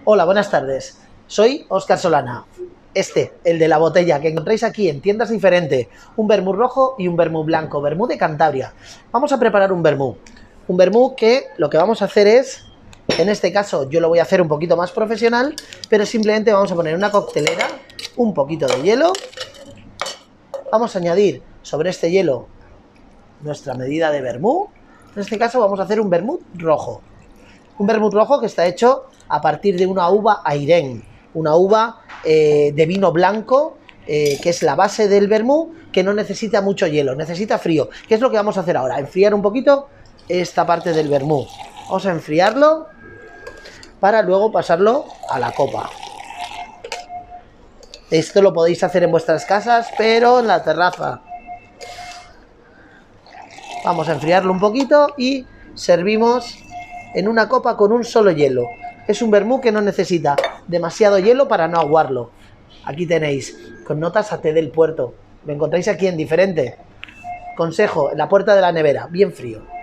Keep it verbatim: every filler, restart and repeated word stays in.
Hola, buenas tardes. Soy Óscar Solana. Este, el de la botella, que encontráis aquí en tiendas diferentes. Un vermú rojo y un vermú blanco. Vermú de Cantabria. Vamos a preparar un vermú. Un vermú que lo que vamos a hacer es... En este caso yo lo voy a hacer un poquito más profesional, pero simplemente vamos a poner en una coctelera un poquito de hielo. Vamos a añadir sobre este hielo nuestra medida de vermú. En este caso vamos a hacer un vermut rojo. Un vermut rojo que está hecho a partir de una uva Airén, una uva eh, de vino blanco, eh, que es la base del vermú, que no necesita mucho hielo, necesita frío. ¿Qué es lo que vamos a hacer ahora? Enfriar un poquito esta parte del vermú. Vamos a enfriarlo para luego pasarlo a la copa. Esto lo podéis hacer en vuestras casas, pero en la terraza. Vamos a enfriarlo un poquito y servimos en una copa con un solo hielo. Es un vermú que no necesita demasiado hielo para no aguarlo. Aquí tenéis, con notas a té del puerto. Me encontráis aquí en diferente. Consejo, en la puerta de la nevera, bien frío.